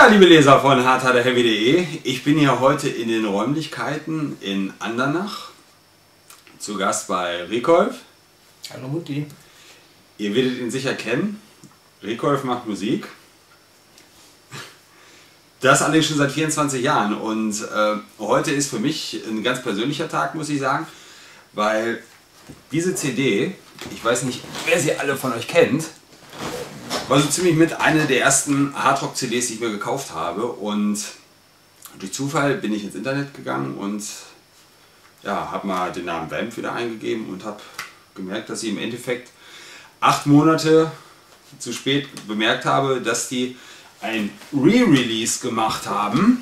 Ja, liebe Leser von hardharderheavy.de, ich bin hier heute in den Räumlichkeiten in Andernach, zu Gast bei Rekolf. Hallo Mutti. Ihr werdet ihn sicher kennen, Rekolf macht Musik. Das allerdings schon seit 24 Jahren und heute ist für mich ein ganz persönlicher Tag, muss ich sagen, weil diese CD, ich weiß nicht, wer sie alle von euch kennt, war so ziemlich mit einer der ersten Hardrock-CDs, die ich mir gekauft habe, und durch Zufall bin ich ins Internet gegangen und ja, habe mal den Namen Vamp wieder eingegeben und habe gemerkt, dass ich im Endeffekt 8 Monate zu spät bemerkt habe, dass die ein Re-Release gemacht haben.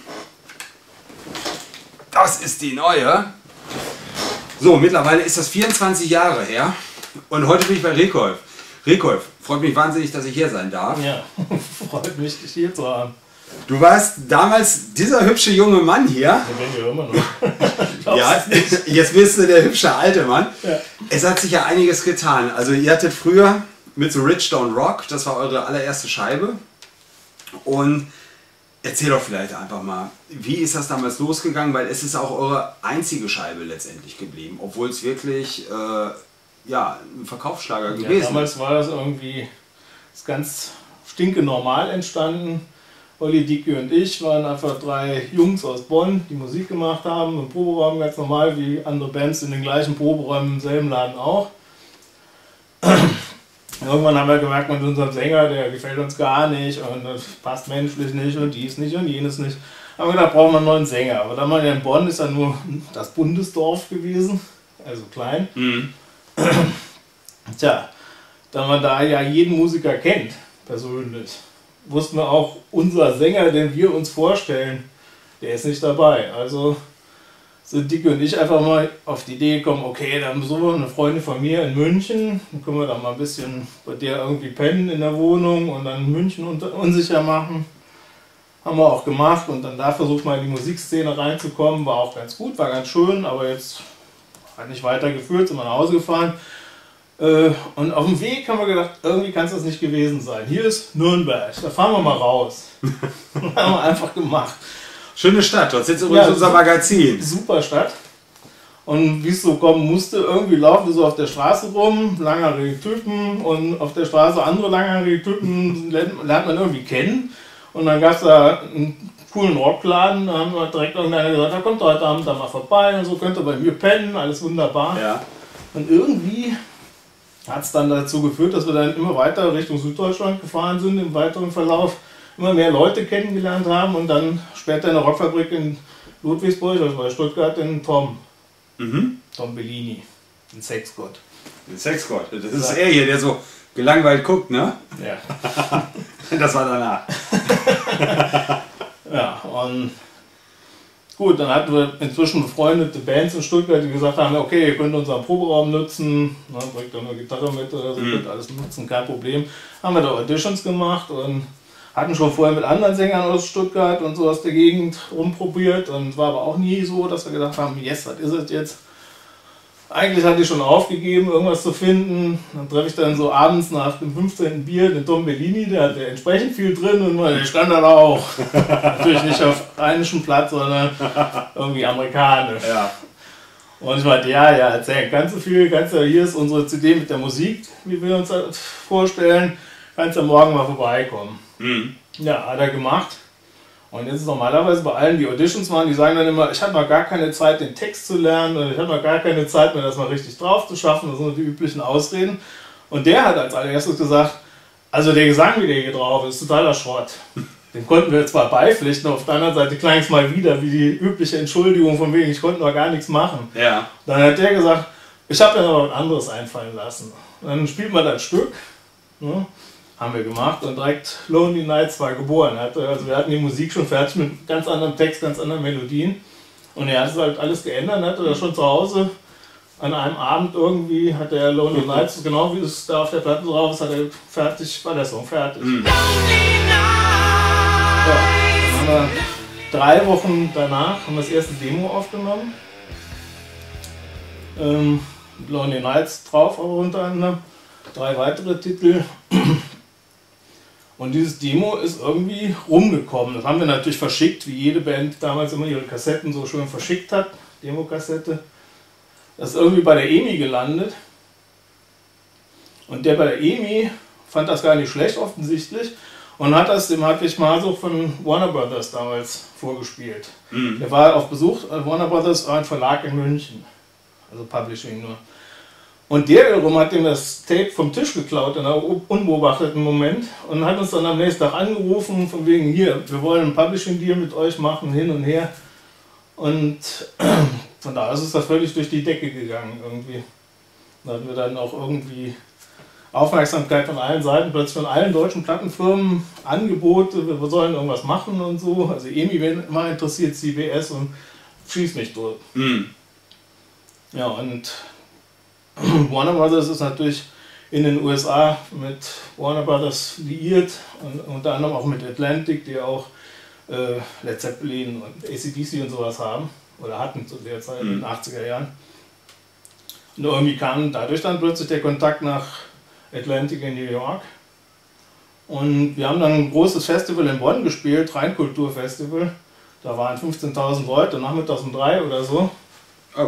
Das ist die neue. So, mittlerweile ist das 24 Jahre her und heute bin ich bei Rekolf. Rekolf, freut mich wahnsinnig, dass ich hier sein darf. Ja, freut mich, dich hier zu haben. Du warst damals dieser hübsche junge Mann hier. Ja, bin ich immer noch. Ja, jetzt bist du der hübsche alte Mann. Ja. Es hat sich ja einiges getan. Also ihr hattet früher mit so Rich Don't Rock, das war eure allererste Scheibe. Und erzähl doch vielleicht einfach mal, wie ist das damals losgegangen? Weil es ist auch eure einzige Scheibe letztendlich geblieben, obwohl es wirklich ja, ein Verkaufsschlager gewesen ist. Damals war das irgendwie ganz stinkenormal entstanden. Olli, Dicky und ich waren einfach 3 Jungs aus Bonn, die Musik gemacht haben, im Proberaum ganz normal, wie andere Bands in den gleichen Proberäumen im selben Laden auch. Irgendwann haben wir gemerkt, mit unserem Sänger, der gefällt uns gar nicht und das passt menschlich nicht und dies nicht und jenes nicht. Haben wir gedacht, brauchen wir einen neuen Sänger. Aber dann mal in Bonn ist ja nur das Bundesdorf gewesen, also klein. Mhm. Tja, da man da ja jeden Musiker kennt, persönlich, wussten wir auch, unser Sänger, den wir uns vorstellen, der ist nicht dabei. Also sind Dicky und ich einfach mal auf die Idee gekommen, okay, dann besuchen wir eine Freundin von mir in München, dann können wir da mal ein bisschen bei der irgendwie pennen in der Wohnung und dann München unsicher machen. Haben wir auch gemacht und dann da versucht mal in die Musikszene reinzukommen, war auch ganz gut, war ganz schön, aber jetzt hat nicht weitergeführt, sind wir nach Hause gefahren. Und auf dem Weg haben wir gedacht, irgendwie kann es das nicht gewesen sein. Hier ist Nürnberg, da fahren wir mal raus. haben wir einfach gemacht. Schöne Stadt, das ist jetzt übrigens unser Magazin. Super Stadt. Und wie es so kommen musste, irgendwie laufen wir so auf der Straße rum, langhaarige Typen, und auf der Straße andere langhaarige Typen lernt man irgendwie kennen. Und dann gab es da einen coolen Rockladen, da haben wir direkt irgendeiner gesagt, da kommt heute Abend da mal vorbei und so, könnt ihr bei mir pennen, alles wunderbar. Ja. Und irgendwie hat es dann dazu geführt, dass wir dann immer weiter Richtung Süddeutschland gefahren sind, im weiteren Verlauf immer mehr Leute kennengelernt haben und dann später in der Rockfabrik in Ludwigsburg, also bei Stuttgart, den Tom. Mhm. Tom Bellini, den Sexgott. Den Sexgott, das ist er hier, der so gelangweilt guckt, ne? Ja. Das war danach. Ja, und gut, dann hatten wir inzwischen befreundete Bands in Stuttgart, die gesagt haben, okay, ihr könnt unseren Proberaum nutzen, ne, bringt doch eine Gitarre mit oder so, könnt alles nutzen, kein Problem. Haben wir da Auditions gemacht und hatten schon vorher mit anderen Sängern aus Stuttgart und so aus der Gegend rumprobiert und war aber auch nie so, dass wir gedacht haben, yes, was ist es jetzt? Eigentlich hatte ich schon aufgegeben, irgendwas zu finden. Dann treffe ich dann so abends nach dem 15. Bier den Tom Bellini, der hatte entsprechend viel drin und der stand da auch. Natürlich nicht auf rheinischem Platz, sondern irgendwie amerikanisch. Ja. Und ich meinte, ja, erzählen kannst du viel, hier ist unsere CD mit der Musik, wie wir uns das vorstellen, kannst du morgen mal vorbeikommen. Mhm. Ja, hat er gemacht. Und jetzt ist normalerweise bei allen, die Auditions machen, die sagen dann immer, ich habe noch gar keine Zeit, den Text zu lernen, und ich habe noch gar keine Zeit, mir das mal richtig drauf zu schaffen. Das sind die üblichen Ausreden. Und der hat als allererstes gesagt, also der Gesang, wie der hier drauf ist, totaler Schrott. Den konnten wir zwar beipflichten, auf der anderen Seite klang es mal wieder wie die übliche Entschuldigung von wegen, ich konnte noch gar nichts machen. Ja. Dann hat der gesagt, ich habe mir noch was anderes einfallen lassen. Und dann spielt man das Stück. Ne? Haben wir gemacht und direkt Lonely Nights war geboren. Also wir hatten die Musik schon fertig mit ganz anderem Text, ganz anderen Melodien. Und er hat es halt alles geändert, hatte das schon zu Hause. An einem Abend irgendwie hat er Lonely Nights, genau wie es da auf der Platte drauf ist, hat er fertig, war der Song fertig. Mhm. Ja, dann haben wir 3 Wochen danach haben wir das erste Demo aufgenommen. Lonely Nights drauf, aber unter anderem 3 weitere Titel. Und dieses Demo ist irgendwie rumgekommen. Das haben wir natürlich verschickt, wie jede Band damals immer ihre Kassetten so schön verschickt hat, Demokassette. Das ist irgendwie bei der EMI gelandet. Und der bei der EMI fand das gar nicht schlecht offensichtlich und hat das dem Hartwig Masuch von Warner Brothers damals vorgespielt. Der war auf Besuch, Warner Brothers war ein Verlag in München, also Publishing nur. Und der wiederum hat ihm das Tape vom Tisch geklaut in einem unbeobachteten Moment und hat uns dann am nächsten Tag angerufen, von wegen hier, wir wollen einen Publishing-Deal mit euch machen, hin und her. Und von da aus ist das völlig durch die Decke gegangen irgendwie. Da hatten wir dann auch irgendwie Aufmerksamkeit von allen Seiten, plötzlich von allen deutschen Plattenfirmen, Angebote, wir sollen irgendwas machen und so. Also EMI wenn immer interessiert, CBS und schießt mich durch. Ja, und Warner Brothers ist natürlich in den USA mit Warner Brothers liiert und unter anderem auch mit Atlantic, die auch Led Zeppelin und AC/DC und sowas haben oder hatten zu der Zeit in den 80er Jahren. Und irgendwie kam dadurch dann plötzlich der Kontakt nach Atlantic in New York. Und wir haben dann ein großes Festival in Bonn gespielt, Rheinkulturfestival. Da waren 15.000 Leute, nachmittags um 3 oder so. Oh.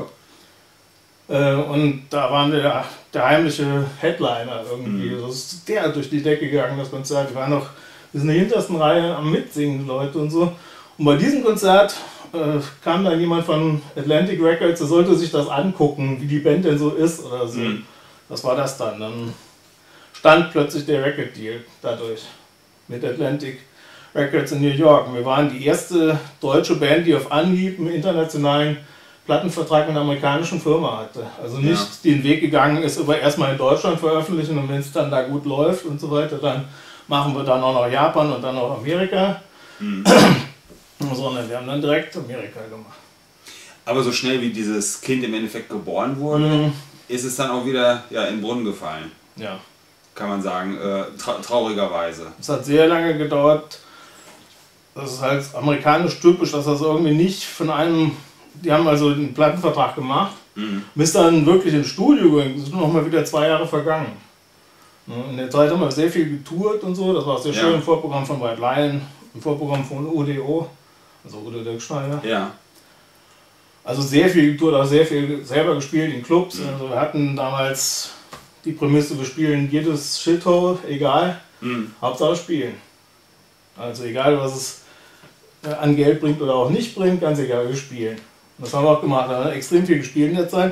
Und da waren wir der heimliche Headliner irgendwie. Das ist der durch die Decke gegangen, das Konzert. Wir waren noch in der hintersten Reihe am Mitsingen, die Leute und so. Und bei diesem Konzert kam dann jemand von Atlantic Records, der sollte sich das angucken, wie die Band denn so ist oder so. Das war das dann. Dann stand plötzlich der Record Deal dadurch mit Atlantic Records in New York. Und wir waren die erste deutsche Band, die auf Anhieb einen internationalen Plattenvertrag mit einer amerikanischen Firma hatte. Also nicht den Weg gegangen ist, aber erstmal in Deutschland veröffentlichen und wenn es dann da gut läuft und so weiter, dann machen wir dann auch noch Japan und dann auch Amerika. Sondern wir haben dann direkt Amerika gemacht. Aber so schnell wie dieses Kind im Endeffekt geboren wurde, ist es dann auch wieder in den Brunnen gefallen. Ja. Kann man sagen, traurigerweise. Es hat sehr lange gedauert. Das ist halt amerikanisch typisch, dass das irgendwie nicht von einem. Die haben also einen Plattenvertrag gemacht, bis dann wirklich ins Studio gegangen. Es sind noch mal wieder 2 Jahre vergangen. In der Zeit haben wir sehr viel getourt und so. Das war sehr schön im Vorprogramm von White Lion, im Vorprogramm von UDO, also Udo Dirkschneider. Ja. Also sehr viel getourt, auch sehr viel selber gespielt in Clubs. Also wir hatten damals die Prämisse, wir spielen jedes Shithole, egal, Hauptsache spielen. Also egal, was es an Geld bringt oder auch nicht bringt, ganz egal, wir spielen. Das haben wir auch gemacht, wir haben extrem viel gespielt in der Zeit.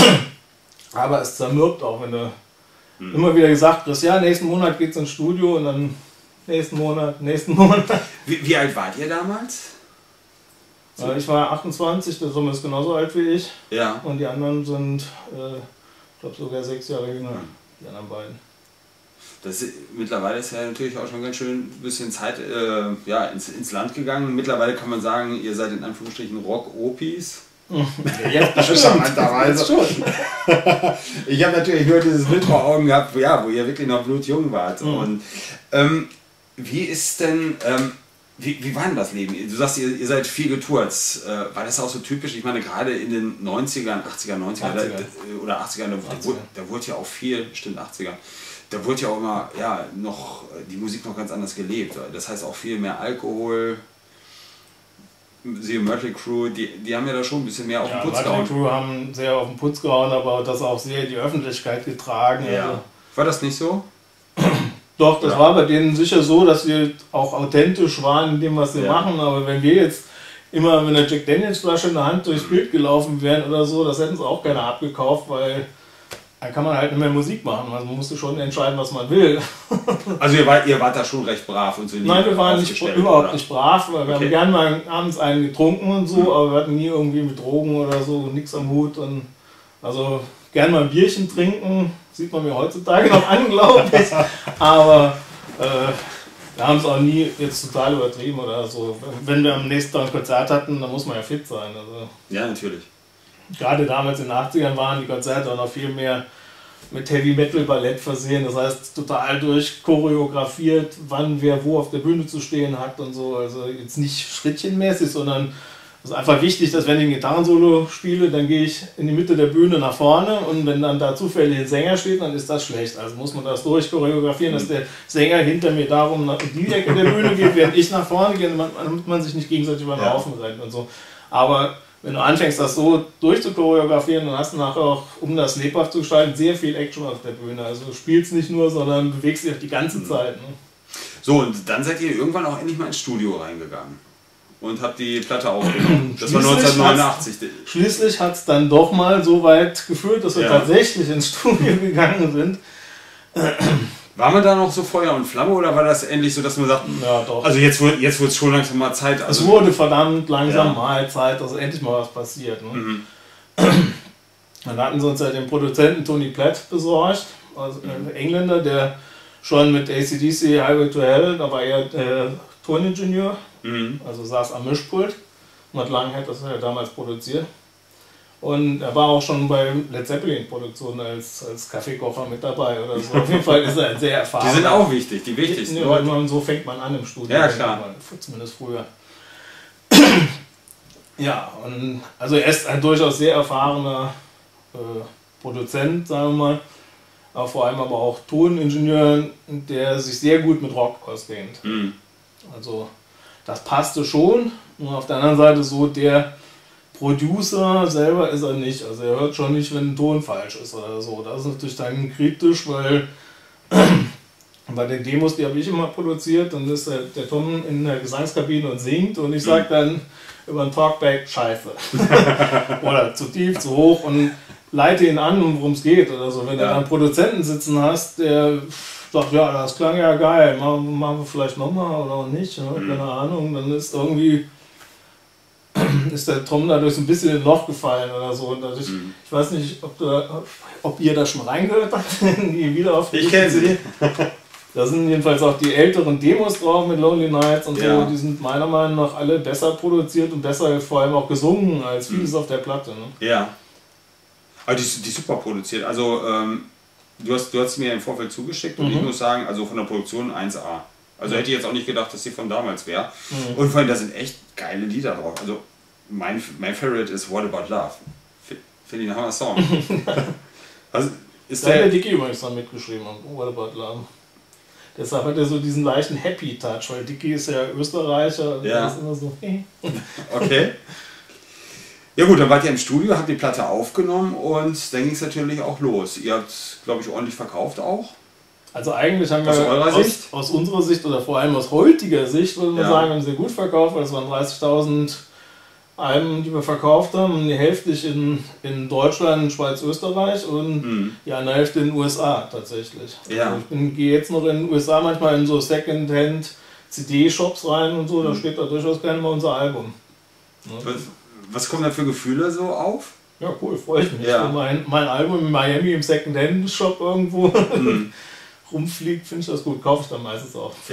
Aber es zermürbt auch, wenn du immer wieder gesagt hast, ja, nächsten Monat geht's ins Studio und dann nächsten Monat. Wie alt wart ihr damals? Ich war 28, der Sohn ist genauso alt wie ich. Ja. Und die anderen sind, ich glaube, sogar 6 Jahre jünger, die anderen beiden. Mittlerweile ist ja natürlich auch schon ganz schön ein bisschen Zeit ins Land gegangen. Mittlerweile kann man sagen, ihr seid in Anführungsstrichen Rock-Opis. Jetzt charmanterweise. Ich habe natürlich nur dieses Bild vor Augen gehabt, wo ihr wirklich noch blutjung wart. Und wie ist denn, wie war denn das Leben? Du sagst, ihr seid viel getourt. War das auch so typisch? Ich meine, gerade in den 90ern, 80ern, 90ern oder 80ern, da wurde ja auch viel, stimmt 80er. Da wurde ja auch immer, noch die Musik noch ganz anders gelebt. Das heißt auch viel mehr Alkohol. Die Mötley Crüe, die haben ja da schon ein bisschen mehr auf den Putz gehauen. Die Mötley Crüe haben sehr auf den Putz gehauen, aber das auch sehr die Öffentlichkeit getragen. Ja. Also. War das nicht so? Doch, das war bei denen sicher so, dass sie auch authentisch waren in dem, was sie machen. Aber wenn wir jetzt immer mit einer Jack Daniels Flasche in der Hand durchs Bild gelaufen wären oder so, das hätten sie auch keiner abgekauft, weil dann kann man halt nicht mehr Musik machen. Also man musste schon entscheiden, was man will. Also ihr wart da schon recht brav und so. Nein, wir waren überhaupt nicht brav, weil wir haben gerne mal abends einen getrunken und so, aber wir hatten nie irgendwie mit Drogen oder so, nichts am Hut. Und also gerne mal ein Bierchen trinken, sieht man mir heutzutage noch an, glaube ich. Aber wir haben es auch nie jetzt total übertrieben oder so. Wenn wir am nächsten Tag ein Konzert hatten, dann muss man ja fit sein. Also. Ja, natürlich. Gerade damals in den 80ern waren die Konzerte auch noch viel mehr mit Heavy Metal Ballett versehen. Das heißt, total durchchoreografiert, wann wer wo auf der Bühne zu stehen hat und so. Also jetzt nicht schrittchenmäßig, sondern ist einfach wichtig, dass wenn ich ein Gitarrensolo spiele, dann gehe ich in die Mitte der Bühne nach vorne und wenn dann da zufällig ein Sänger steht, dann ist das schlecht. Also muss man das durchchoreografieren, dass der Sänger hinter mir darum in die Ecke der Bühne geht, während ich nach vorne gehe, damit man sich nicht gegenseitig über den Haufen rennt und so. Aber wenn du anfängst, das so durchzuchoreografieren, dann hast du nachher auch, um das lebhaft zu gestalten, sehr viel Action auf der Bühne. Also du spielst nicht nur, sondern bewegst dich auch die ganze Zeit. Ne? So, und dann seid ihr irgendwann auch endlich mal ins Studio reingegangen und habt die Platte aufgenommen. Das war 1989. Schließlich hat es dann doch mal so weit geführt, dass wir tatsächlich ins Studio gegangen sind. War man da noch so Feuer und Flamme oder war das endlich so, dass man sagt, ja, doch. Also jetzt wird es schon langsam mal Zeit. Also es wurde verdammt langsam mal Zeit, dass endlich mal was passiert. Ne? Mhm. Dann hatten sie uns ja den Produzenten Tony Platt besorgt, also ein Engländer, der schon mit AC/DC, Highway to Hell, da war er Toningenieur, also saß am Mischpult. Matt Lang hat das ja damals produziert. Und er war auch schon bei Led Zeppelin-Produktionen als Kaffeekocher mit dabei oder so. Auf jeden Fall ist er sehr erfahren. Die sind auch wichtig, die wichtigsten. Ja, so fängt man an im Studio. Ja, klar. Zumindest früher. Ja, und also er ist ein durchaus sehr erfahrener Produzent, sagen wir mal. Aber vor allem aber auch Toningenieur, der sich sehr gut mit Rock auskennt. Mhm. Also das passte schon. Nur auf der anderen Seite so der Producer selber ist er nicht. Also er hört schon nicht, wenn ein Ton falsch ist oder so. Das ist natürlich dann kritisch, weil bei den Demos, die habe ich immer produziert, dann ist der Tom in der Gesangskabine und singt und ich sage dann über ein Talkback Scheiße. Oder zu tief, zu hoch und leite ihn an, worum es geht oder so. Wenn du dann einen Produzenten sitzen hast, der sagt, ja, das klang ja geil, machen wir vielleicht nochmal oder auch nicht, ne? Keine Ahnung, dann ist irgendwie ist der Tom dadurch so ein bisschen in ein Loch gefallen oder so. Und dadurch, ich weiß nicht, ob ihr da schon reingehört habt, die Wiederaufnahme. Ich kenne sie. Da sind jedenfalls auch die älteren Demos drauf mit Lonely Nights und so. Die sind meiner Meinung nach alle besser produziert und besser vor allem auch gesungen als vieles auf der Platte. Ne? Ja. Aber die ist super produziert. Also du hast mir im Vorfeld zugeschickt und ich muss sagen, also von der Produktion 1A. Also hätte ich jetzt auch nicht gedacht, dass die von damals wäre. Und vor allem, da sind echt geile Lieder drauf. Also mein Favorite ist What About Love. Finde ich ein Hammer-Song. Also, ist da hat der Dicky übrigens dann mitgeschrieben, What About Love. Deshalb hat er so diesen leichten Happy-Touch, weil Dicky ist ja Österreicher. Ja. Das ist immer so, Okay. Ja gut, dann wart ihr im Studio, habt die Platte aufgenommen und dann ging es natürlich auch los. Ihr habt, glaube ich, ordentlich verkauft auch. Also eigentlich haben wir aus unserer Sicht oder vor allem aus heutiger Sicht, würde man sagen, haben sehr gut verkauft, weil es waren 30.000 Alben, die wir verkauft haben, die Hälfte in Deutschland, Schweiz, Österreich und die andere Hälfte in den USA tatsächlich. Ja. Also ich gehe jetzt noch in den USA manchmal in so Secondhand CD-Shops rein und so, da steht da durchaus gerne mal unser Album. Ja. Was kommen da für Gefühle so auf? Ja, cool, freue ich mich. Ja. Mein Album in Miami im Secondhand-Shop irgendwo rumfliegt, finde ich das gut. Kaufe ich dann meistens auch für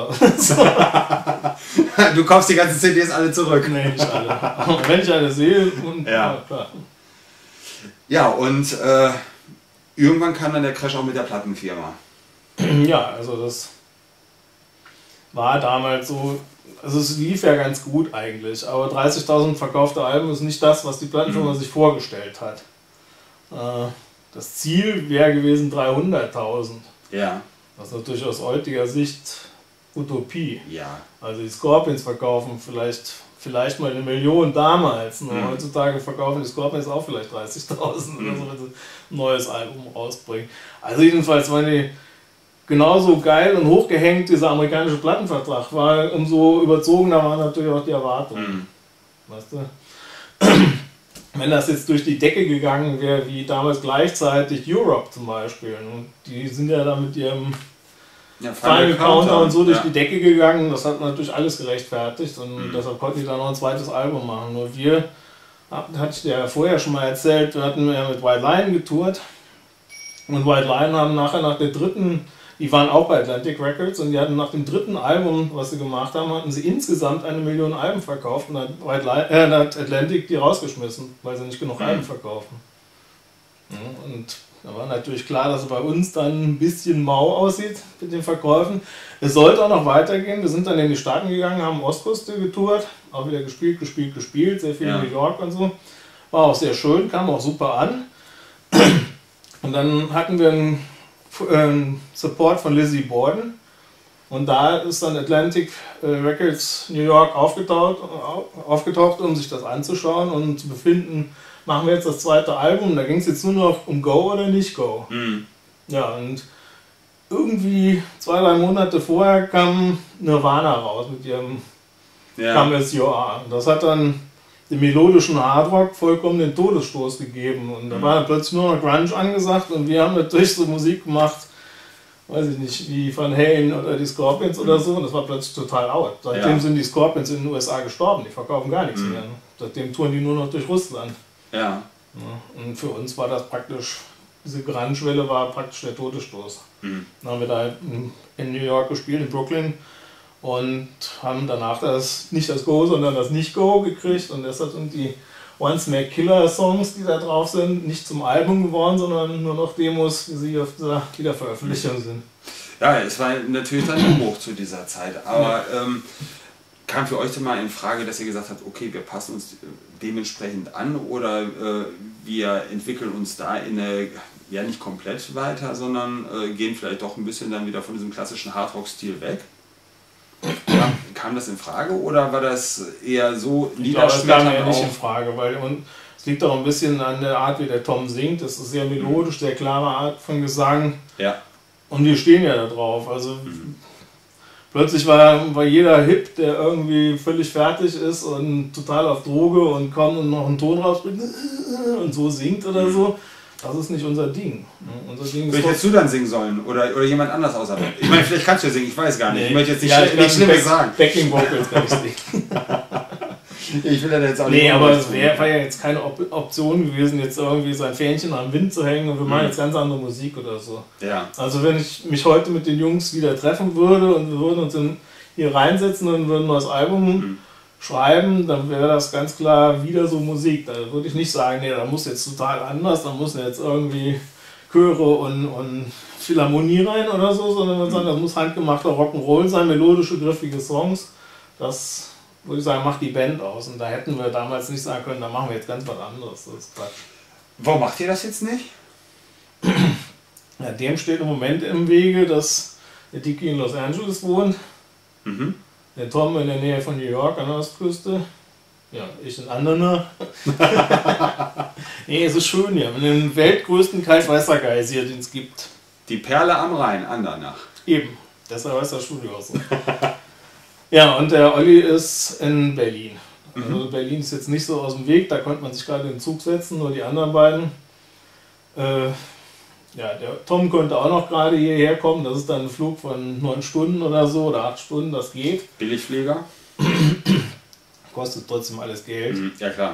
$2. Du kaufst die ganzen CDs alle zurück. Nee, nicht alle. Aber wenn ich eine sehe, klar. Ja, und irgendwann kam dann der Crash auch mit der Plattenfirma. Ja, also das war damals so, also es lief ja ganz gut eigentlich, aber 30.000 verkaufte Alben ist nicht das, was die Plattenfirma sich vorgestellt hat. Das Ziel wäre gewesen 300.000. Ja. Das ist natürlich aus heutiger Sicht Utopie. Ja. Also die Scorpions verkaufen vielleicht mal 1 Million damals. Heutzutage verkaufen die Scorpions auch vielleicht 30.000 oder so, wenn sie ein neues Album rausbringen. Also jedenfalls waren die genauso geil und hochgehängt, dieser amerikanische Plattenvertrag war, umso überzogener waren natürlich auch die Erwartungen. Weißt du? Wenn das jetzt durch die Decke gegangen wäre, wie damals gleichzeitig Europe zum Beispiel, und die sind ja da mit ihrem Final Countdown und so durch die Decke gegangen, das hat natürlich alles gerechtfertigt und deshalb konnten die da noch ein zweites Album machen. Nur wir, hatte ich dir ja vorher schon mal erzählt, wir hatten ja mit White Lion getourt und White Lion haben nachher nach der dritten, die waren auch bei Atlantic Records und die hatten nach dem dritten Album, was sie gemacht haben, hatten sie insgesamt 1 Million Alben verkauft und dann hat Atlantic die rausgeschmissen, weil sie nicht genug Alben verkaufen. Ja, und da war natürlich klar, dass es bei uns dann ein bisschen mau aussieht mit den Verkäufen. Es sollte auch noch weitergehen. Wir sind dann in die Staaten gegangen, haben Ostküste getourt, auch wieder gespielt, sehr viel in New York und so. War auch sehr schön, kam auch super an. Und dann hatten wir einen Support von Lizzie Borden. Und da ist dann Atlantic Records New York aufgetaucht, um sich das anzuschauen und zu befinden, machen wir jetzt das zweite Album. Da ging es jetzt nur noch um Go oder nicht Go. Mhm. Ja, und irgendwie 2-3 Monate vorher kam Nirvana raus mit ihrem Come As You Are. Das hat dann dem melodischen Hardrock vollkommen den Todesstoß gegeben. Und da war dann plötzlich nur noch Grunge angesagt und wir haben natürlich so Musik gemacht, weiß ich nicht, wie Van Halen oder die Scorpions oder so. Und das war plötzlich total out. Seitdem sind die Scorpions in den USA gestorben. Die verkaufen gar nichts mehr. Seitdem touren die nur noch durch Russland. Ja. Und für uns war das praktisch, diese Grunge-Welle war praktisch der Todesstoß. Dann haben wir da in New York gespielt, in Brooklyn. Und haben danach nicht das Go, sondern das Nicht-Go gekriegt. Und deshalb sind die Once More Killer Songs, die da drauf sind, nicht zum Album geworden, sondern nur noch Demos, wie sie auf dieser Wiederveröffentlichung sind. Ja, es war natürlich dann ein Umbruch zu dieser Zeit. Aber kam für euch dann mal in Frage, dass ihr gesagt habt, okay, wir passen uns dementsprechend an oder wir entwickeln uns da in eine, ja nicht komplett weiter, sondern gehen vielleicht doch ein bisschen dann wieder von diesem klassischen Hardrock-Stil weg? Ja, kam das in Frage oder war das eher so niederschmetternd? Das kam ja nicht in Frage, weil es liegt auch ein bisschen an der Art, wie der Tom singt. Das ist sehr melodisch, sehr klare Art von Gesang. Ja. Und wir stehen ja da drauf. Also plötzlich war jeder hip, der irgendwie völlig fertig ist und total auf Droge und kommt und noch einen Ton rausbringt und so singt oder so. Das ist nicht unser Ding. Unser Ding ist vielleicht hättest du dann singen sollen oder jemand anders außer. Ich meine, vielleicht kannst du ja singen, ich weiß gar nicht. Ich möchte jetzt nicht Schlimmes sagen. Backing Vocals kann ich singen. Ich will ja jetzt auch nicht. Nee, aber es war ja jetzt keine Option gewesen, jetzt irgendwie so ein Fähnchen am Wind zu hängen und wir machen jetzt ganz andere Musik oder so. Ja. Also wenn ich mich heute mit den Jungs wieder treffen würde und wir würden uns hier reinsetzen und würden ein neues Album schreiben, dann wäre das ganz klar wieder so Musik. Da würde ich nicht sagen, nee, da muss jetzt total anders, da muss jetzt irgendwie Chöre und Philharmonie rein oder so, sondern wir sagen, das muss handgemachter Rock'n'Roll sein, melodische, griffige Songs. Das würde ich sagen, macht die Band aus. Und da hätten wir damals nicht sagen können, da machen wir jetzt ganz was anderes. Das ist Quatsch. Warum macht ihr das jetzt nicht? Ja, dem steht im Moment im Wege, dass der Dicky in Los Angeles wohnt. Der Tom in der Nähe von New York an der Ostküste. Ja, ich in Andernach. Nee, es ist schön hier. Wir haben den weltgrößten Kaltwassergeysir, den es gibt. Die Perle am Rhein, Andernach. Eben, deshalb heißt das Studio auch so. Ja, und der Olli ist in Berlin. Also Berlin ist jetzt nicht so aus dem Weg, da konnte man sich gerade in den Zug setzen, nur die anderen beiden. Ja, der Tom konnte auch noch gerade hierher kommen, das ist dann ein Flug von 9 Stunden oder so, oder 8 Stunden, das geht. Billigflieger? Kostet trotzdem alles Geld. Ja, klar.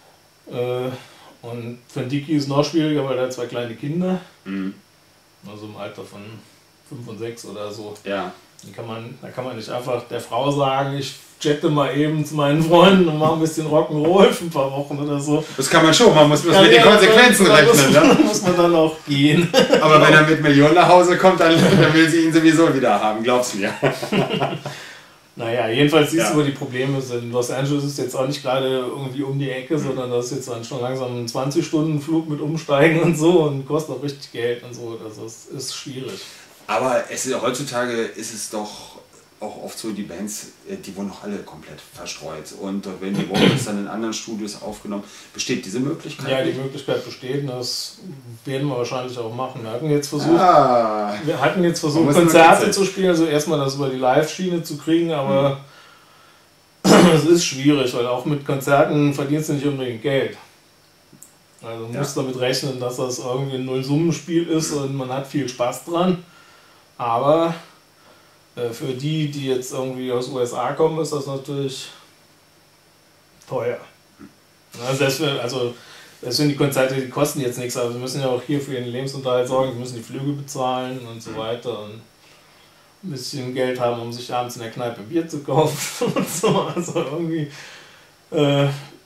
Und für den Dicky ist es noch schwieriger, weil er hat 2 kleine Kinder. Also im Alter von 5 und 6 oder so. Ja. Da kann man nicht einfach der Frau sagen, ich chatte mal eben zu meinen Freunden und mache ein bisschen Rock'n'Roll für ein paar Wochen oder so. Das kann man schon, man muss mit den Konsequenzen rechnen. Da muss man dann auch gehen. Aber wenn er mit Millionen nach Hause kommt, dann will sie ihn sowieso wieder haben, glaub's mir. Naja, jedenfalls siehst du, wo die Probleme sind. Los Angeles ist jetzt auch nicht gerade irgendwie um die Ecke, sondern das ist jetzt dann schon langsam ein 20-Stunden-Flug mit Umsteigen und so und kostet auch richtig Geld und so. Also es ist schwierig. Aber heutzutage ist es doch auch oft so, die Bands, die wurden noch alle komplett verstreut. Und wenn die Vocals dann in anderen Studios aufgenommen, besteht diese Möglichkeit? Ja, die Möglichkeit besteht und das werden wir wahrscheinlich auch machen. Wir hatten jetzt versucht Konzerte zu spielen, also erstmal das über die Live-Schiene zu kriegen, aber es ist schwierig, weil auch mit Konzerten verdienst du nicht unbedingt Geld. Also du musst damit rechnen, dass das irgendwie ein Nullsummenspiel ist und man hat viel Spaß dran. Aber für die jetzt irgendwie aus den USA kommen, ist das natürlich teuer. Selbst wenn die Konzerte, die kosten jetzt nichts, aber sie müssen ja auch hier für ihren Lebensunterhalt sorgen, sie müssen die Flüge bezahlen und so weiter und ein bisschen Geld haben, um sich abends in der Kneipe Bier zu kaufen und so. Also irgendwie,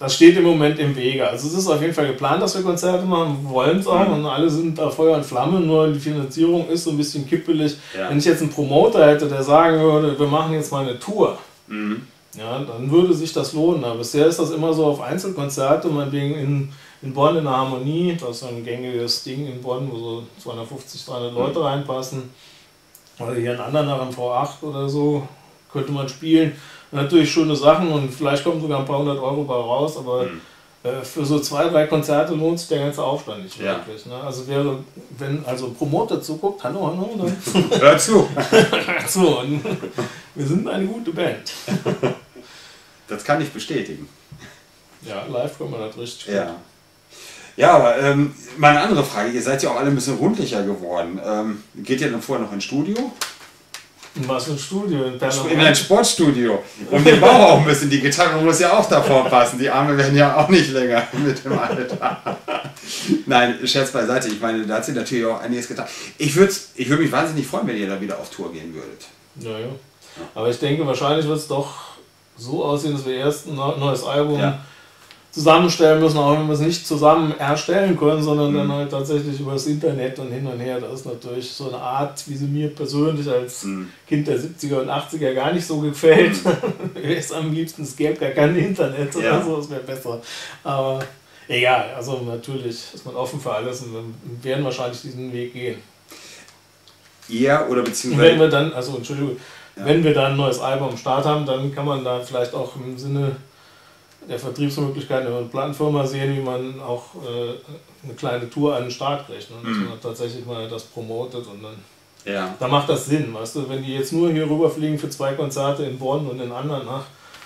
das steht im Moment im Wege. Also es ist auf jeden Fall geplant, dass wir Konzerte machen, wir wollen es auch und alle sind da Feuer und Flamme, nur die Finanzierung ist so ein bisschen kippelig. Ja. Wenn ich jetzt einen Promoter hätte, der sagen würde, wir machen jetzt mal eine Tour, ja, dann würde sich das lohnen. Aber bisher ist das immer so auf Einzelkonzerte, meinetwegen in Bonn in der Harmonie, das ist so ein gängiges Ding in Bonn, wo so 250, 300 Leute reinpassen. Oder hier in Andernach im V8 oder so könnte man spielen. Natürlich schöne Sachen und vielleicht kommen sogar ein paar 100 € bei raus, aber für so 2, 3 Konzerte lohnt sich der ganze Aufstand nicht wirklich. Ne? Also wenn also ein Promoter zuguckt, hallo, dann hör zu. hör zu. Und wir sind eine gute Band. Das kann ich bestätigen. Ja, live können wir das richtig gut. Ja. Ja, aber mal eine andere Frage. Ihr seid ja auch alle ein bisschen rundlicher geworden. Geht ihr dann vorher noch ins Studio? In was für ein Studio? In ein Sportstudio. Und den Bauch auch ein bisschen. Die Gitarre muss ja auch davor passen. Die Arme werden ja auch nicht länger mit dem Alter. Nein, Scherz beiseite. Ich meine, da hat sie natürlich auch einiges getan. Ich würd mich wahnsinnig freuen, wenn ihr da wieder auf Tour gehen würdet. Ja, ja. Aber ich denke, wahrscheinlich wird es doch so aussehen, dass wir erst ein neues Album zusammenstellen müssen, auch wenn wir es nicht zusammen erstellen können, sondern dann halt tatsächlich über das Internet und hin und her. Das ist natürlich so eine Art, wie sie mir persönlich als Kind der 70er und 80er gar nicht so gefällt. Mir ist am liebsten, es gäbe gar kein Internet oder so, das wäre besser. Aber egal, also natürlich ist man offen für alles und wir werden wahrscheinlich diesen Weg gehen. Ihr oder beziehungsweise... Wenn wir dann, also Entschuldigung, wenn wir dann ein neues Album am Start haben, dann kann man da vielleicht auch im Sinne der Vertriebsmöglichkeiten über eine Plattenfirma sehen, wie man auch eine kleine Tour an den Start kriegt. Ne? Dass man tatsächlich mal das promotet und dann macht das Sinn. Weißt du, wenn die jetzt nur hier rüberfliegen für 2 Konzerte in Bonn und in Andernach,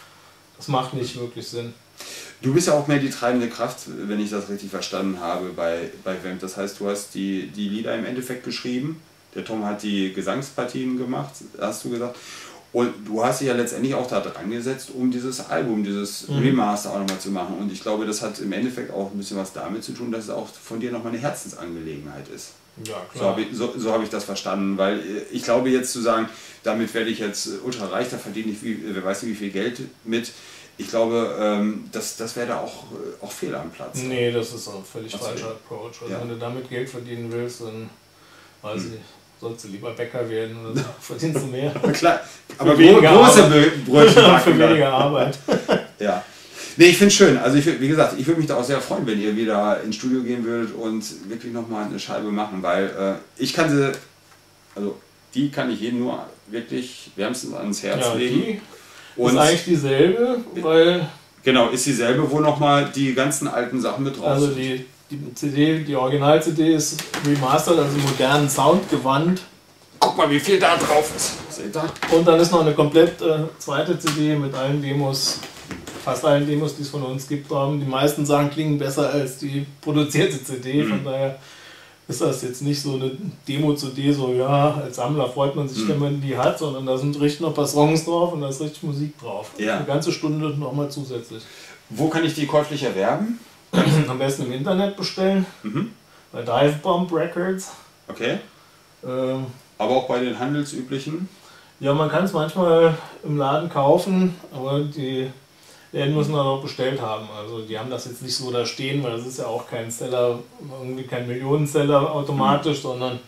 das macht nicht wirklich Sinn. Du bist ja auch mehr die treibende Kraft, wenn ich das richtig verstanden habe, bei Vamp. Das heißt, du hast die Lieder im Endeffekt geschrieben, der Tom hat die Gesangspartien gemacht, hast du gesagt. Und du hast dich ja letztendlich auch da dran gesetzt, um dieses Album, dieses Remaster auch nochmal zu machen. Und ich glaube, das hat im Endeffekt auch ein bisschen was damit zu tun, dass es auch von dir nochmal eine Herzensangelegenheit ist. Ja, klar. So habe ich das verstanden, weil ich glaube jetzt zu sagen, damit werde ich jetzt ultra reich, da verdiene ich wer weiß nicht wie viel Geld mit. Ich glaube, das wäre da auch fehl am Platz. Nee, das ist auch ein völlig falscher Approach. Also wenn du damit Geld verdienen willst, dann weiß ich nicht. Sollst du lieber Bäcker werden oder so, verdienst du mehr. Klar, aber große Brötchen für weniger Arbeit. Ja. Nee, ich finde es schön. Also wie gesagt, ich würde mich da auch sehr freuen, wenn ihr wieder ins Studio gehen würdet und wirklich nochmal eine Scheibe machen, weil ich kann sie, also die kann ich jedem nur wirklich wärmstens ans Herz legen. Die ist eigentlich dieselbe, weil... Genau, ist dieselbe, wo nochmal die ganzen alten Sachen mit drauf sind. Also die CD, die Original-CD ist remastered, also modernen Sound gewandt. Guck mal, wie viel da drauf ist. Seht ihr? Und dann ist noch eine komplett zweite CD mit allen Demos, fast allen Demos, die es von uns gibt. Die meisten sagen, klingen besser als die produzierte CD, von daher ist das jetzt nicht so eine Demo-CD, so ja, als Sammler freut man sich, wenn man die hat, sondern da sind richtig noch ein paar Songs drauf und da ist richtig Musik drauf. Ja. Eine ganze Stunde nochmal zusätzlich. Wo kann ich die käuflich erwerben? Am besten im Internet bestellen, bei Dive Bomb Records. Okay. Aber auch bei den handelsüblichen? Ja, man kann es manchmal im Laden kaufen, aber die Läden müssen das auch bestellt haben. Also die haben das jetzt nicht so da stehen, weil das ist ja auch kein Seller, irgendwie kein Millionenseller automatisch, sondern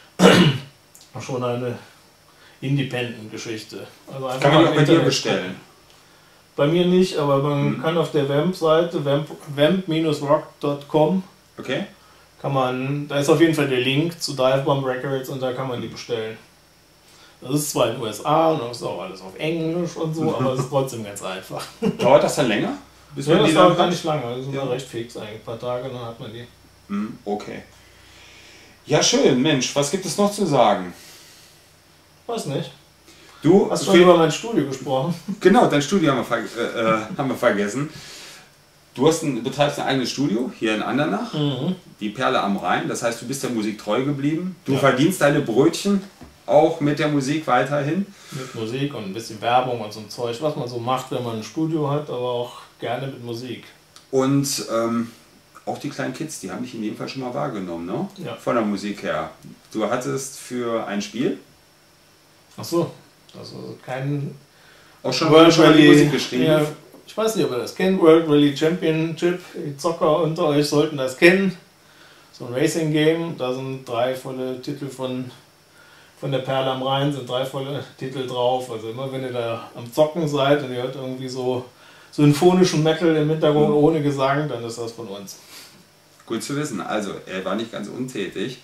schon eine Independent-Geschichte. Also kann man die auch bei dir bestellen? Bei mir nicht, aber man kann auf der Vamp-Seite, vamp-rock.com, okay, da ist auf jeden Fall der Link zu Dive Bomb Records und da kann man die bestellen. Das ist zwar in den USA und das ist auch alles auf Englisch und so, aber es ist trotzdem ganz einfach. Dauert das dann länger? Bis ja, das dauert gar nicht lange, also recht fix eigentlich, ein paar Tage, dann hat man die. Okay. Ja schön, Mensch, was gibt es noch zu sagen? Weiß nicht. Du hast schon über mein Studio gesprochen. Genau, dein Studio haben wir vergessen. Du betreibst ein eigenes Studio hier in Andernach, die Perle am Rhein. Das heißt, du bist der Musik treu geblieben. Du verdienst deine Brötchen auch mit der Musik weiterhin. Mit Musik und ein bisschen Werbung und so ein Zeug, was man so macht, wenn man ein Studio hat, aber auch gerne mit Musik. Und auch die kleinen Kids, die haben dich in jedem Fall schon mal wahrgenommen, ne? Ja. Von der Musik her. Du hattest für ein Spiel... Ach so. Also kein auch schon mal die Musik geschrieben. Ja, ich weiß nicht, ob ihr das kennt, World Rally Championship, die Zocker unter euch sollten das kennen. So ein Racing-Game, da sind 3 volle Titel von der Perle am Rhein, sind 3 volle Titel drauf. Also immer wenn ihr da am Zocken seid und ihr hört irgendwie so symphonischen Metal im Hintergrund ohne Gesang, dann ist das von uns. Gut zu wissen. Also, er war nicht ganz untätig.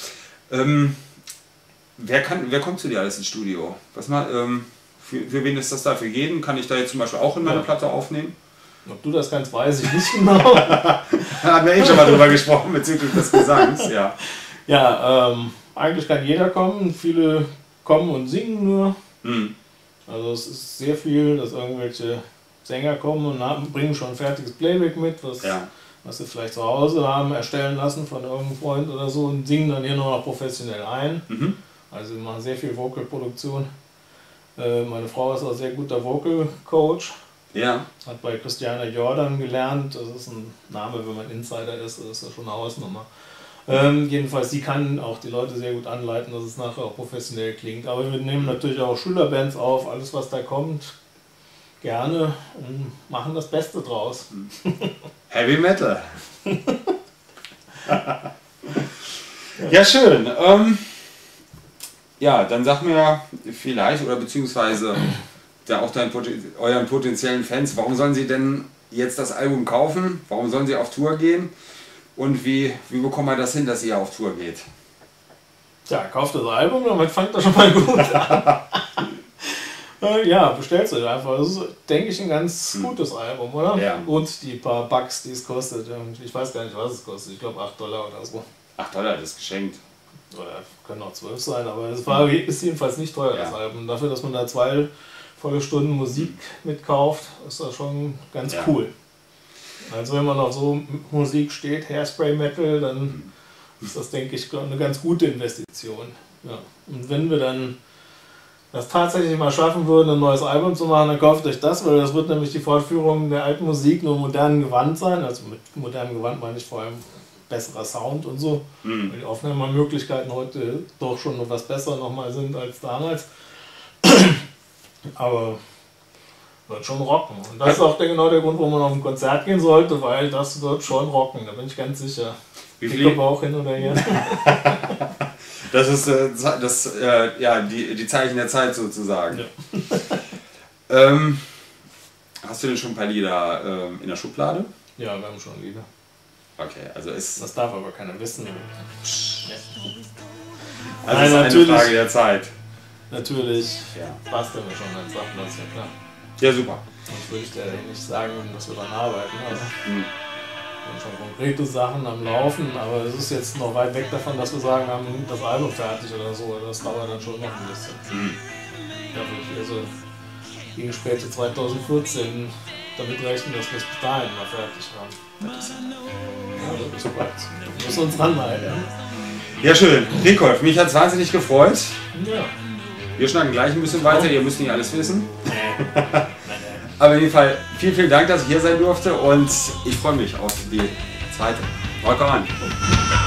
Wer kommt zu dir alles ins Studio? Für wen ist das da? Für jeden? Kann ich da jetzt zum Beispiel auch in meine Platte aufnehmen? Ob du das kannst, weiß ich nicht genau. Da haben wir schon mal drüber gesprochen bezüglich des Gesangs. Ja, ja eigentlich kann jeder kommen. Viele kommen und singen nur. Also es ist sehr viel, dass irgendwelche Sänger kommen und bringen schon ein fertiges Playback mit, was sie vielleicht zu Hause haben erstellen lassen von irgendeinem Freund oder so und singen dann hier noch professionell ein. Also wir machen sehr viel Vocal-Produktion. Meine Frau ist auch sehr guter Vocal-Coach. Ja. Hat bei Christiana Jordan gelernt. Das ist ein Name, wenn man Insider ist, das ist ja schon eine Hausnummer. Jedenfalls, die kann auch die Leute sehr gut anleiten, dass es nachher auch professionell klingt. Aber wir nehmen natürlich auch Schülerbands auf, alles was da kommt, gerne und machen das Beste draus. Heavy Metal. Ja, schön. Ja, dann sag mir vielleicht, oder beziehungsweise auch euren potenziellen Fans, warum sollen sie denn jetzt das Album kaufen? Warum sollen sie auf Tour gehen? Und wie bekommen wir das hin, dass ihr auf Tour geht? Ja, kauft das Album, damit fängt das schon mal gut an. Ja, bestellt es euch einfach. Das ist, denke ich, ein ganz gutes Album, oder? Ja. Und die paar Bucks, die es kostet. Ich weiß gar nicht, was es kostet. Ich glaube $8 oder so. $8, das ist geschenkt. Oder können auch 12 sein, aber es ist jedenfalls nicht teuer, das Album. Dafür, dass man da 2 volle Stunden Musik mitkauft, ist das schon ganz cool. Also wenn man auf so Musik steht, Hairspray Metal, dann ist das, denke ich, eine ganz gute Investition. Ja. Und wenn wir dann das tatsächlich mal schaffen würden, ein neues Album zu machen, dann kauft euch das, weil das wird nämlich die Fortführung der alten Musik nur modernen Gewand sein. Also mit modernem Gewand meine ich vor allem besserer Sound und so, weil die Aufnahmemöglichkeiten heute doch schon etwas besser nochmal sind als damals. Aber wird schon rocken. Und das ist auch genau der Grund, warum man auf ein Konzert gehen sollte, weil das wird schon rocken, da bin ich ganz sicher. Wie viel? Auch hin oder her. Das ist die Zeichen der Zeit sozusagen. Ja. Hast du denn schon ein paar Lieder in der Schublade? Ja, wir haben schon Lieder. Okay, also ist... Das darf aber keiner wissen. Also nein, ist eine Frage der Zeit. Natürlich. Ja. Passt ja schon als Abplatz, ja klar. Ja, super. Sonst würde ich dir nicht sagen, dass wir daran arbeiten. Also, wir haben schon konkrete Sachen am Laufen, aber es ist jetzt noch weit weg davon, dass wir sagen, wir haben das Album fertig oder so. Das dauert dann schon noch ein bisschen. Da würde ich also gegen späte 2014 damit rechnen, dass wir es bis dahin mal fertig haben. Ja, das ist bald. Wir müssen uns ranhalten. Ja, schön. Rikolf, mich hat es wahnsinnig gefreut. Ja. Wir schnacken gleich ein bisschen weiter, ihr müsst nicht alles wissen. Aber in jedem Fall vielen, vielen Dank, dass ich hier sein durfte und ich freue mich auf die zweite. Rock on!